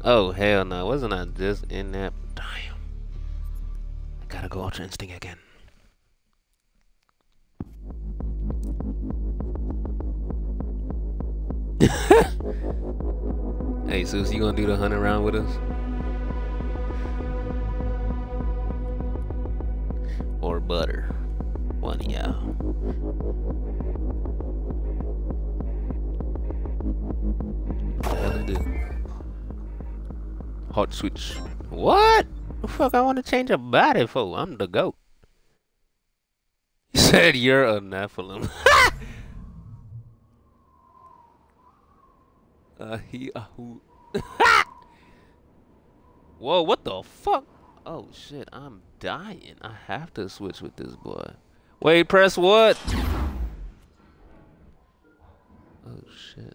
Oh hell no! Wasn't I just in that? Damn! I gotta go Ultra Instinct again. Hey, Sus, you gonna do the 100 round with us? Or butter? One of y'all. What the hell is this? Hot switch. What? The fuck I want to change a body for? I'm the goat. He said you're a Nephilim. Who? Whoa, what the fuck? Oh shit, I'm dying. I have to switch with this boy. Wait, press what? Oh shit.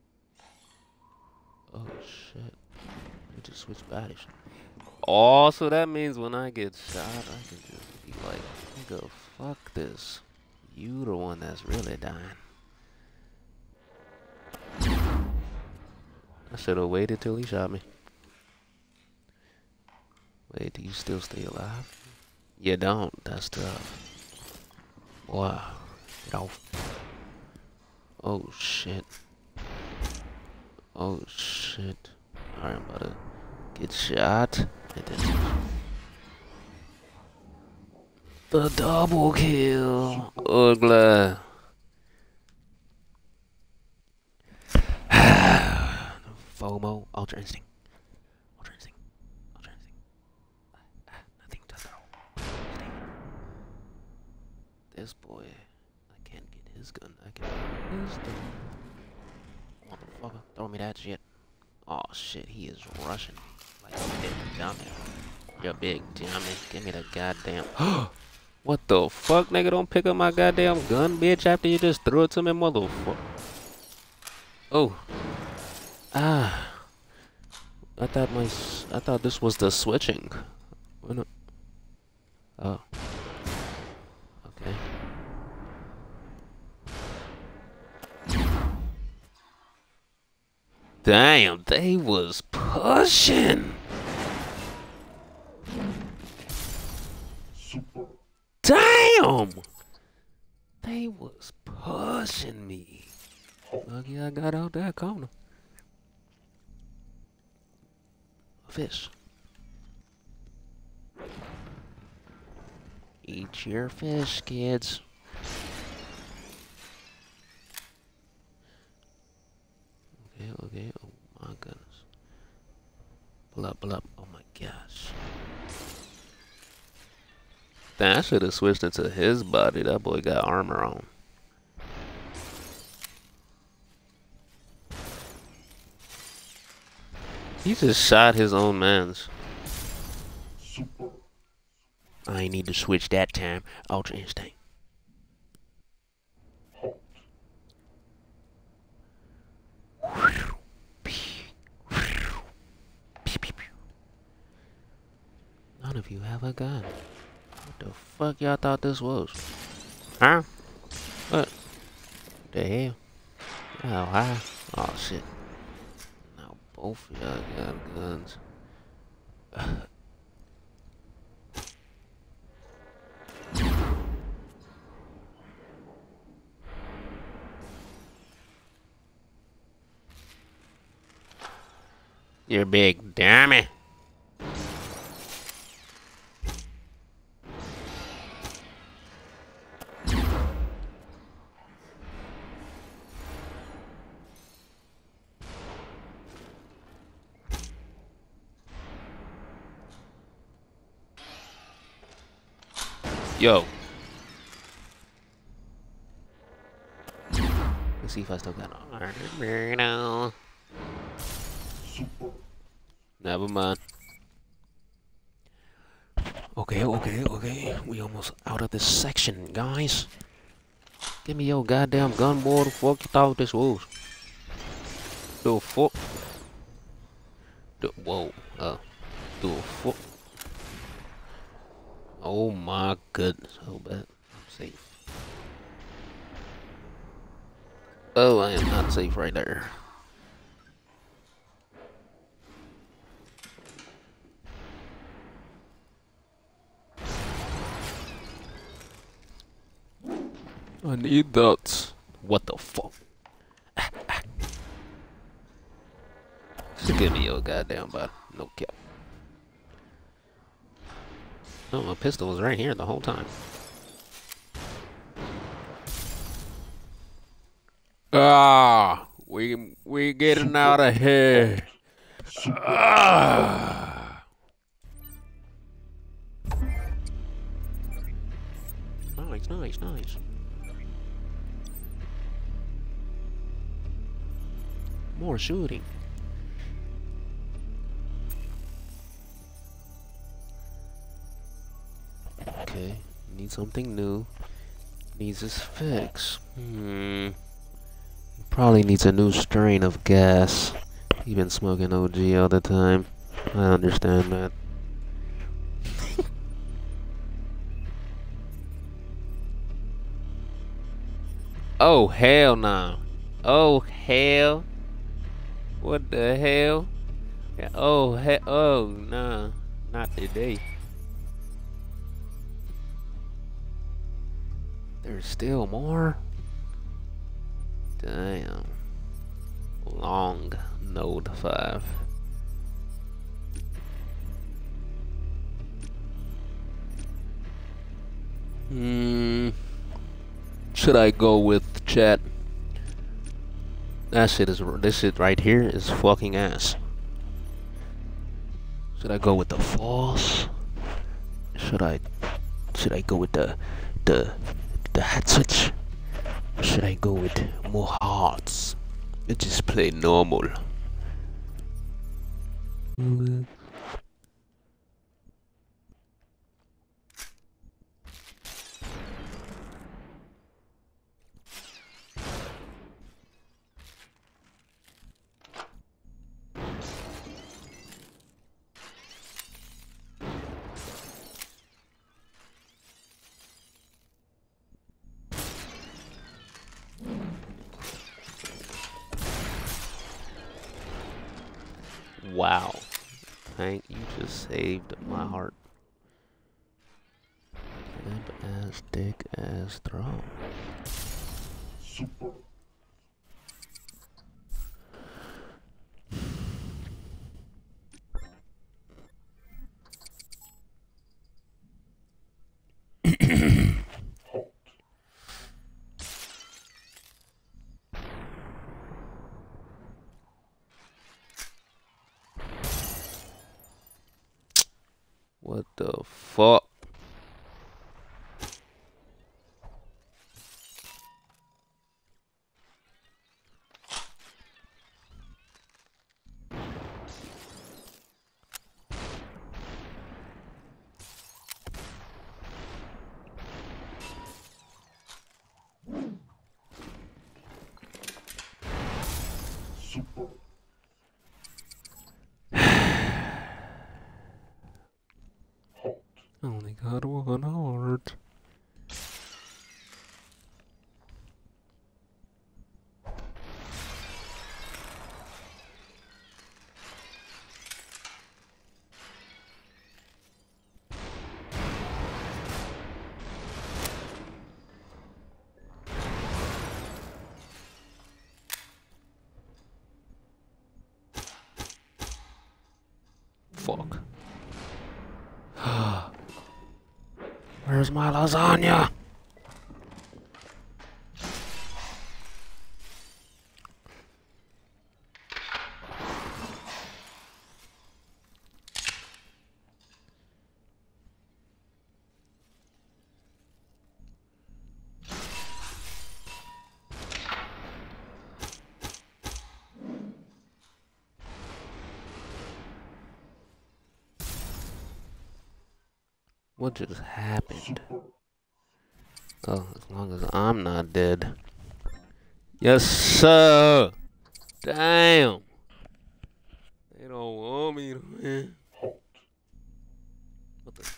Oh shit. We just switch bodies. Oh, so that means when I get shot, I can just be like, nigga, fuck this. You the one that's really dying. I should have waited till he shot me. Wait, do you still stay alive? You don't. That's tough. Wow. Get off. Oh shit. Oh shit. Alright, I'm about to get shot. And then the double kill. Ugly. FOMO. Ultra Instinct. Ultra Instinct. Ultra Instinct. Nothing to throw. This boy. I can't get his gun. I can get his gun. Motherfucker. Throw me that shit. Oh shit, he is rushing me. Like a big dummy. You big dummy. Give me the goddamn. What the fuck, nigga? Don't pick up my goddamn gun, bitch, after you just threw it to me, motherfucker. Oh. Ah. I thought this was the switching. Oh. Okay. Damn, they was pushing. Damn! They was pushing me. Lucky I got out that corner. Fish. Eat your fish, kids. Okay, okay. Oh my goodness. Pull up, pull up. Oh my gosh. Damn, I should have switched into his body. That boy got armor on. He just shot his own mans. I need to switch that time. Ultra Instinct. None of you have a gun. What the fuck y'all thought this was? Huh? What? The hell? Oh, hi. Oh, shit. Now both of y'all got guns. You're big, damn it. Yo. Let's see if I still got armor. Never mind. Okay, okay, okay. We almost out of this section, guys. Give me your goddamn gun, boy. The fuck you thought this was? The fuck? Whoa. The fuck? Oh my goodness. Oh, bad. I'm safe. Oh, I am not safe right there. I need that. What the fuck? Just give me your goddamn body. No cap. Oh, my pistol was right here the whole time. Ah, we getting out of here. Ah. Nice, nice, nice. More shooting. Okay, need something new. Needs his fix. Probably needs a new strain of gas. He been smoking OG all the time. I understand that. Oh hell no. Oh hell. What the hell? Yeah, oh hell. Oh nah. Not today. There's still more? Damn. Long Node 5. Should I go with chat? This shit right here is fucking ass. Should I go with the false? Should I go with the hat switch? Or should I go with more hearts? And just play normal. Wow. Hank, you just saved my heart. Limp as dick as throw. Super. What the fuck? Super. Only got one heart. Fuck. Where's my lasagna? What just happened? Oh, as long as I'm not dead. Yes, sir. Damn. They don't want me to win. What the?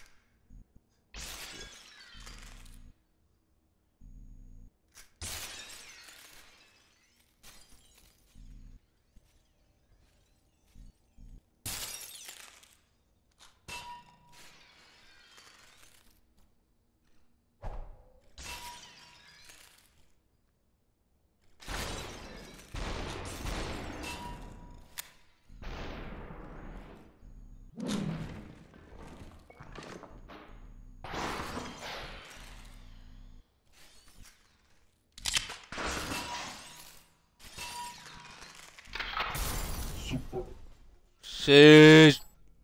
Super. Sheesh.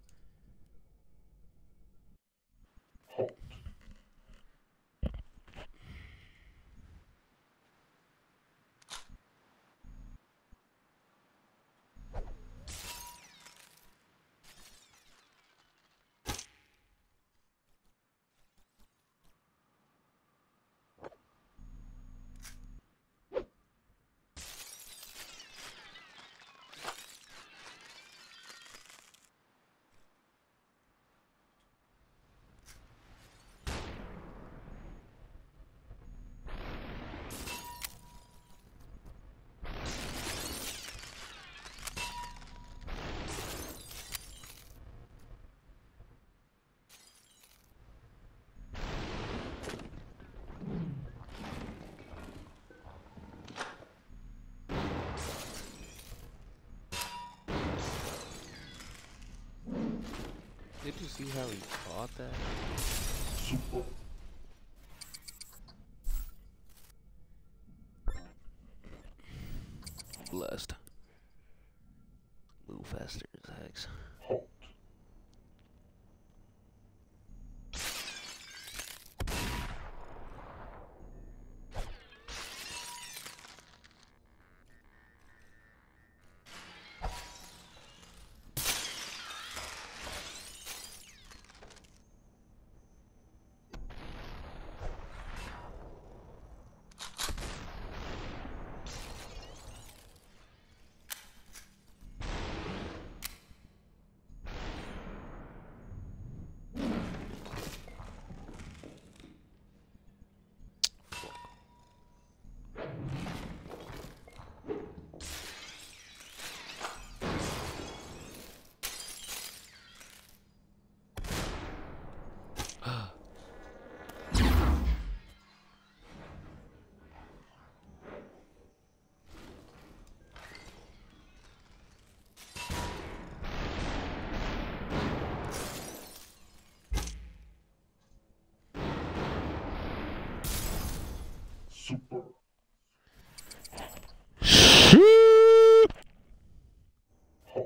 Hot. Did you see how he caught that? Super. Blessed. Move faster as hex. Hot. Super. Hot.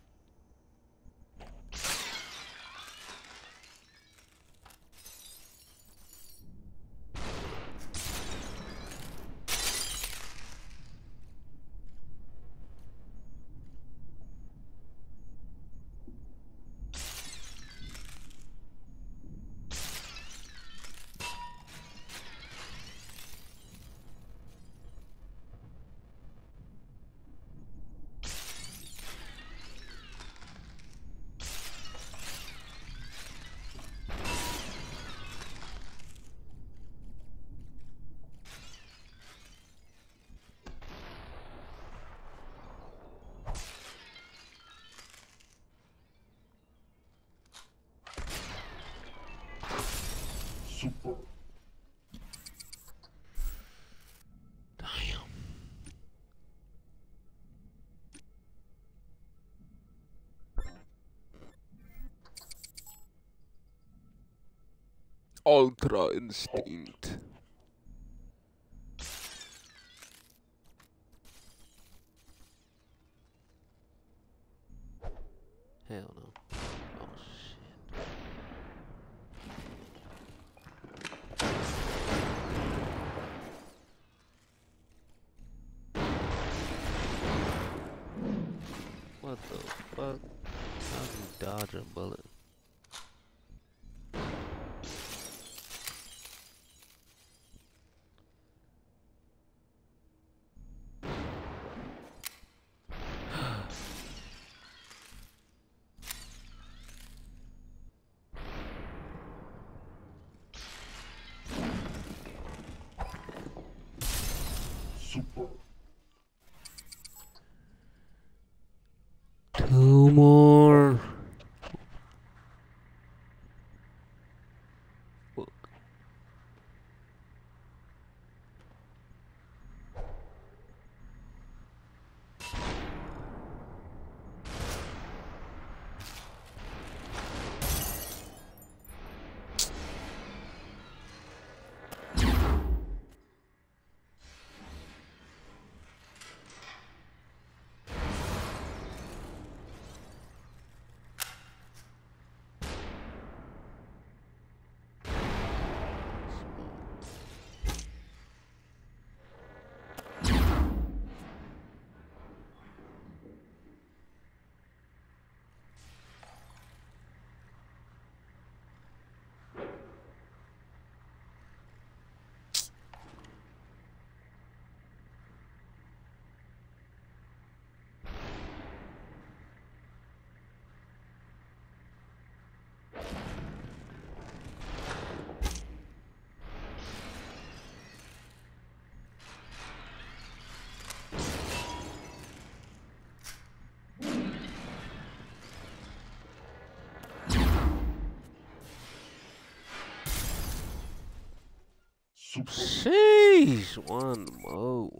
Super. Damn. Ultra instinct. Hell no. Oh shit. What the fuck? How do you dodge a bullet? Super. Two more. Fuck. super, Sheesh, one more.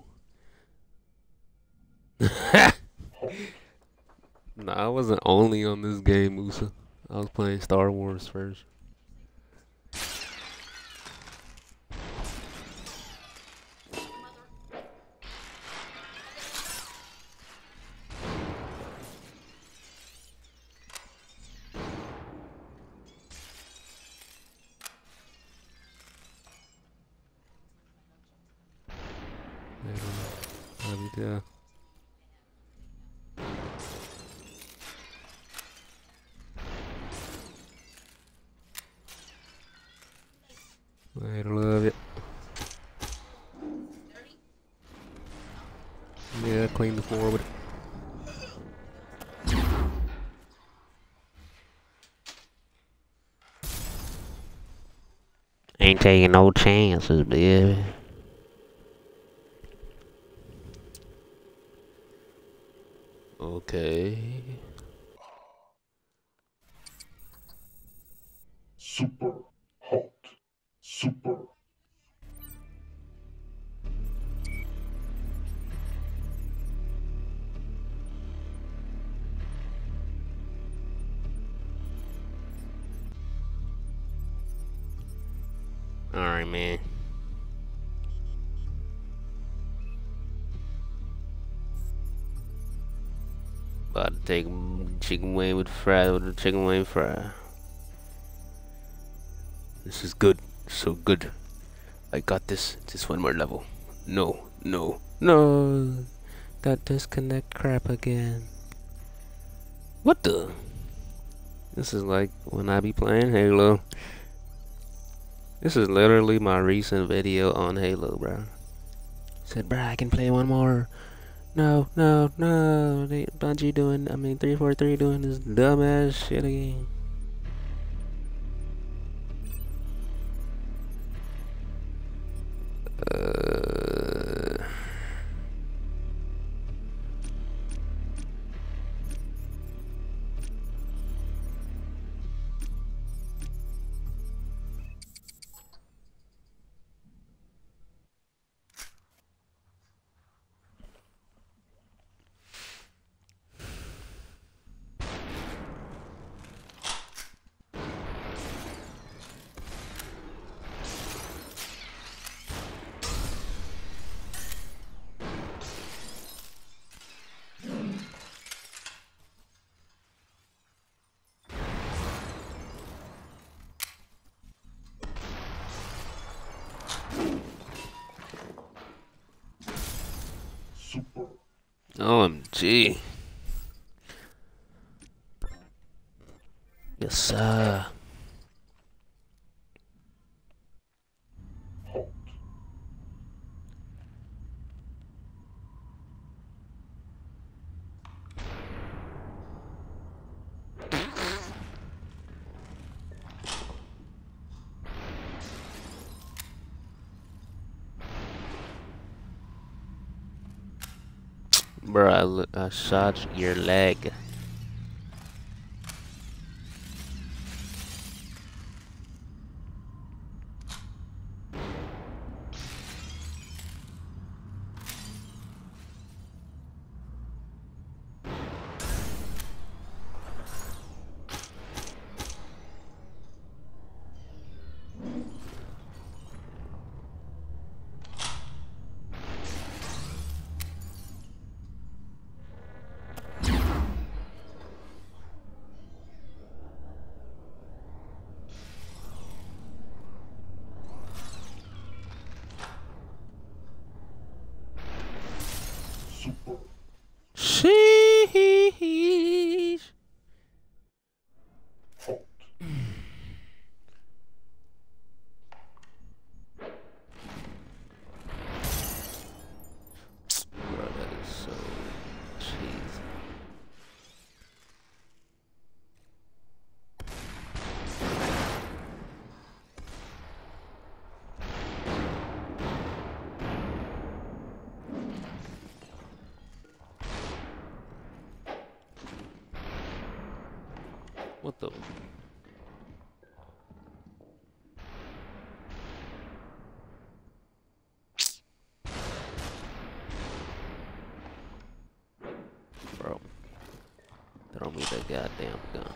Nah, I wasn't only on this game, Musa. I was playing Star Wars first. Yeah. I love it. Yeah, clean the floor with it. Ain't taking no chances, baby. Okay. super hot, super, Alright, man. About to take chicken wing with the chicken wing fry. This is good. So good. I got this. Just one more level. No, no, no. That disconnect crap again. What the? This is like when I be playing Halo. This is literally my recent video on Halo, bro. Said, bro, I can play one more. No, no, no. Bungie doing, 343 doing this dumbass shit again. super, OMG. Yes, sir. hot, Bro, I shot your leg. super, Sheesh. hot, Bro, that is so cheesy. What the? me the goddamn gun.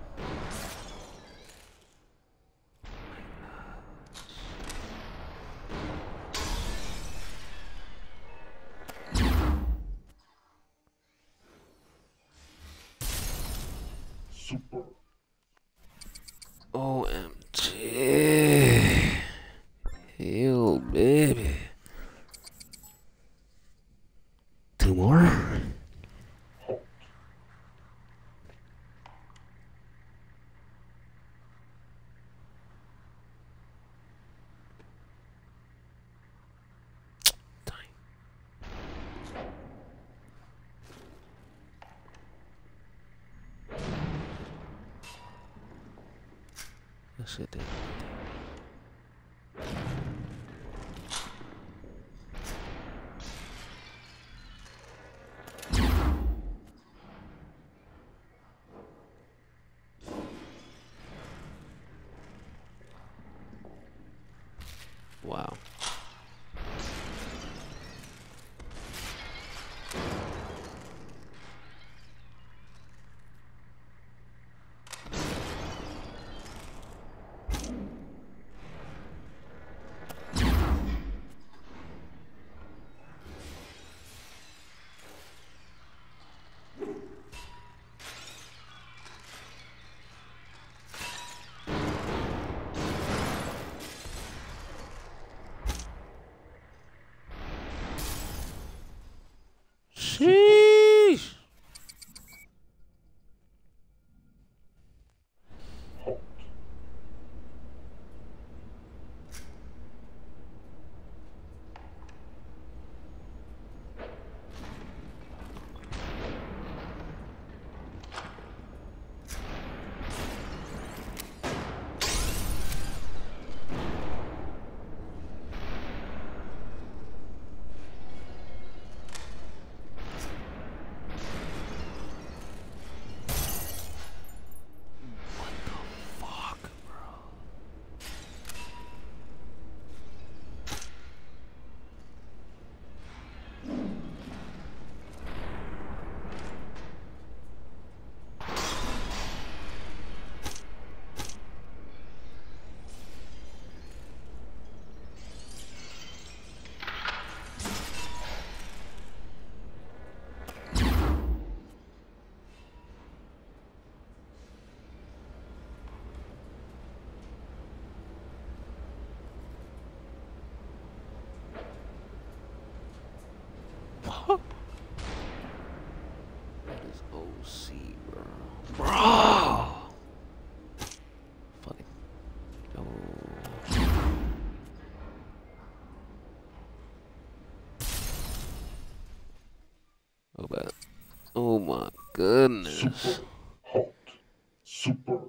Super. OMG. Ew, baby. 2 more? Halt. Dang. That shit did. Wow. Sheesh. Halt. What the fuck, bro? That is OC, bro. Bro! Fucking. Oh. Oh, bad. Oh my goodness. Super. Halt. Super.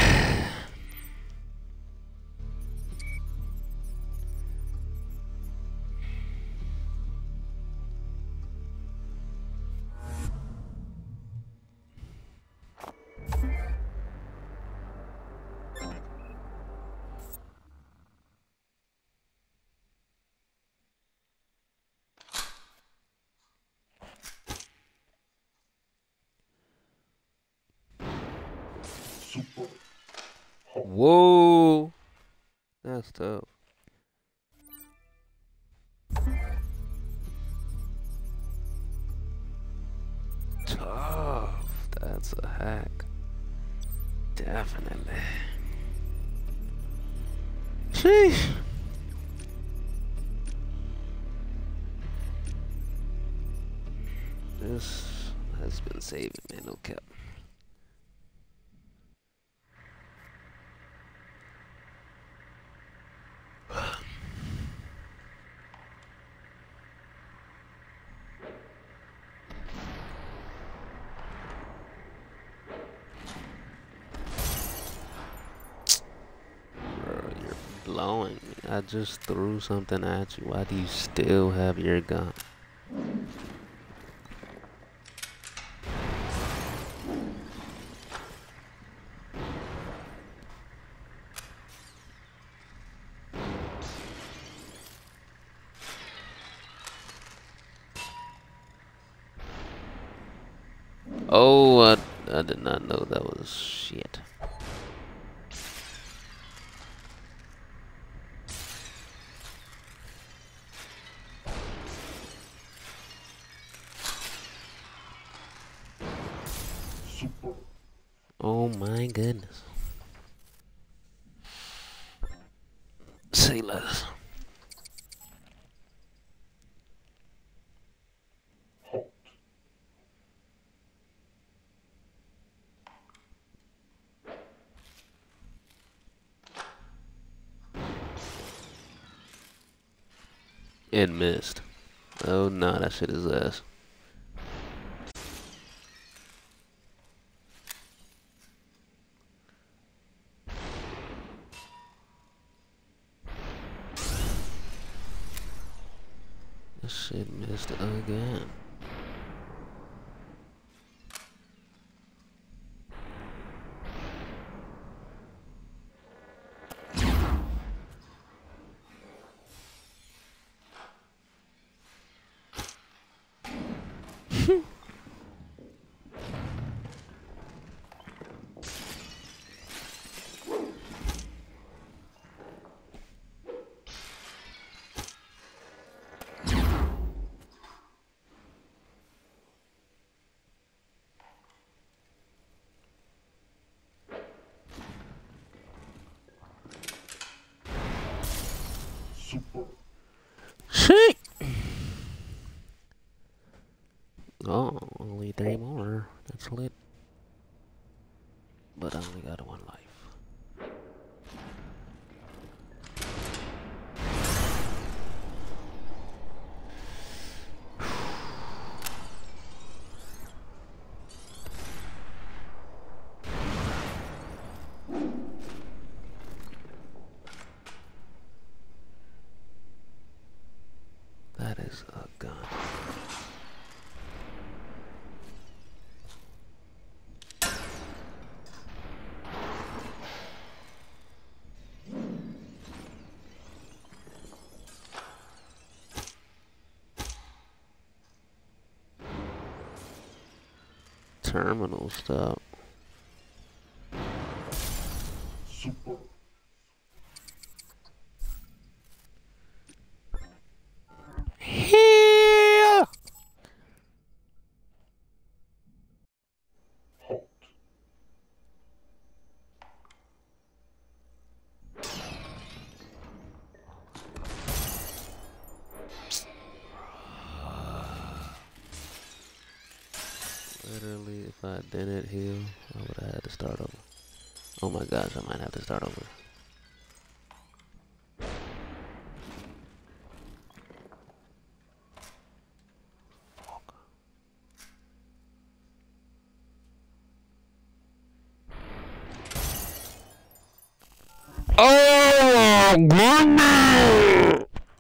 Super. Whoa! That's tough. Tough. That's a hack. Definitely. Sheesh. This has been saving me, no cap. Bro, you're blowing me. I just threw something at you. Why do you still have your gun? Oh, I did not know that was shit. Super. Oh my goodness. Say less. Hot. It missed. Oh nah, that shit is ass. This shit missed again. Super. Shit! Oh, only 3 more. That's lit. But I only got 1 life. That is a gun. Terminal stop. Super. Yeah! Hot. Literally, if I didn't heal, I would have had to start over. Oh my gosh, I might have to start over. Fuck. Oh, goodness!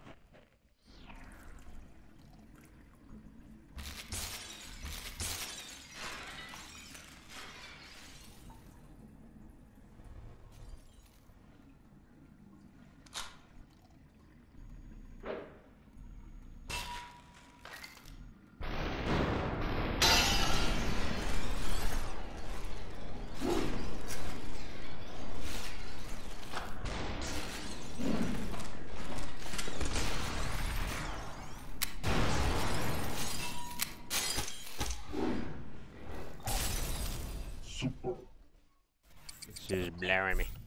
Super. It's just blaring me.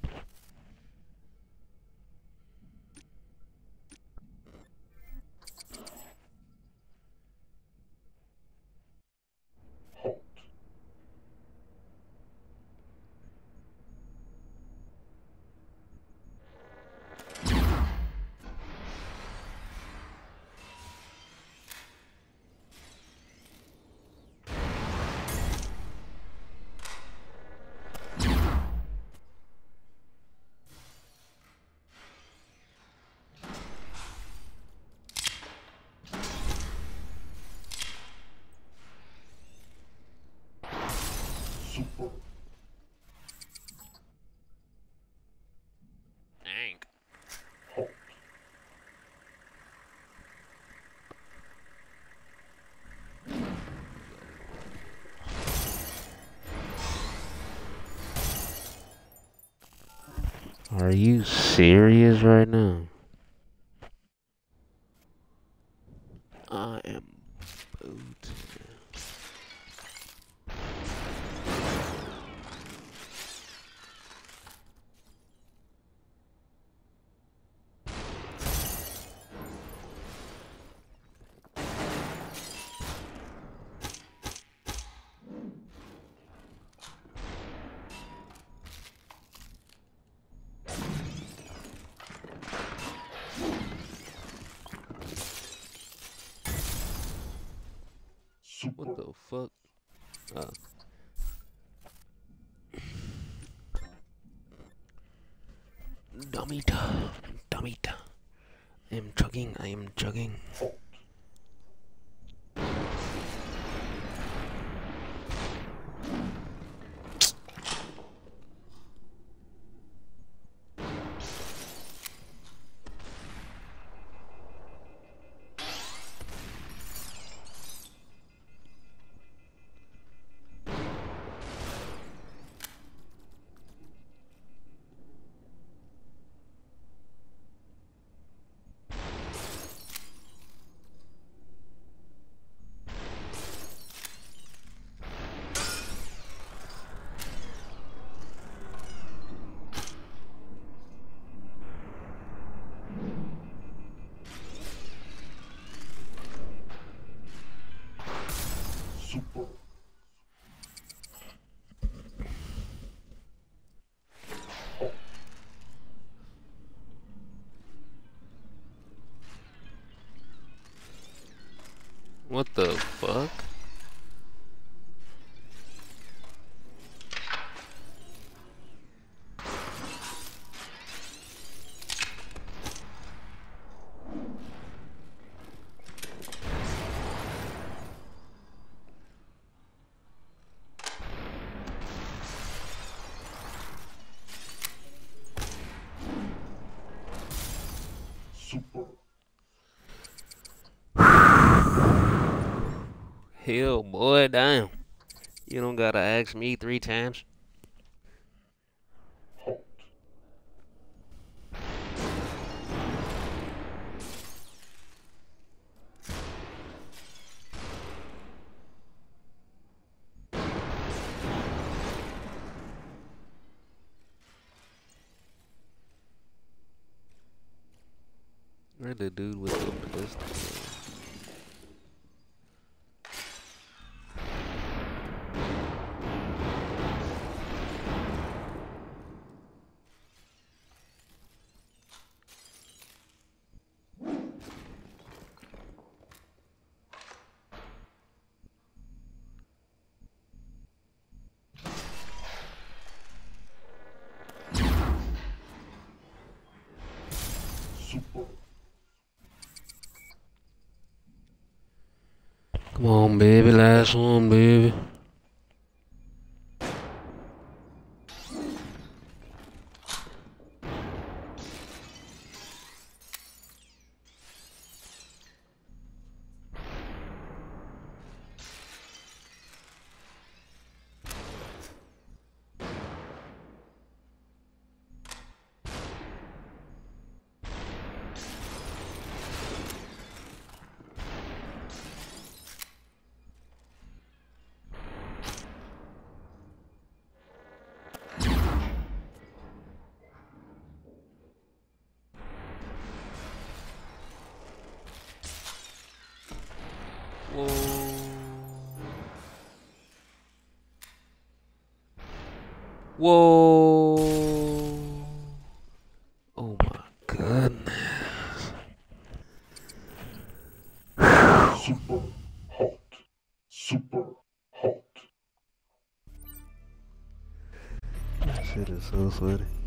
Hot. Super. Dang. Hot. Are you serious right now? I am booted. Super. What the fuck? Dummy-ta. Dummy-ta. I am chugging. I am chugging. Halt. Super. Halt. What the fuck? Super. Hell, boy, damn. You don't gotta ask me 3 times. Halt. Where the dude with the pistol? Super. Come on, baby, last one, baby. Whoa. Whoa. Oh my goodness. Super. Halt. Super. Halt. That shit is so sweaty.